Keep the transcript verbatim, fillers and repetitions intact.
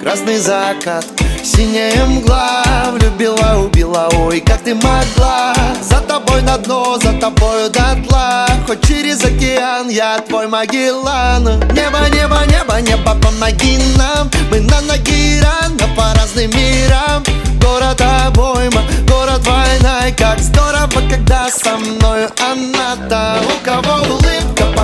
красный закат, синяя мгла. Влюбила, убила, ой, как ты могла. За тобой на дно, за тобою дотла. Хоть через океан, я твой Магеллан. Небо, небо, небо, небо, помоги нам. Мы на ноги рано по разным мирам. Город обойма, город война. И как здорово, когда со мною она там. У кого улыбка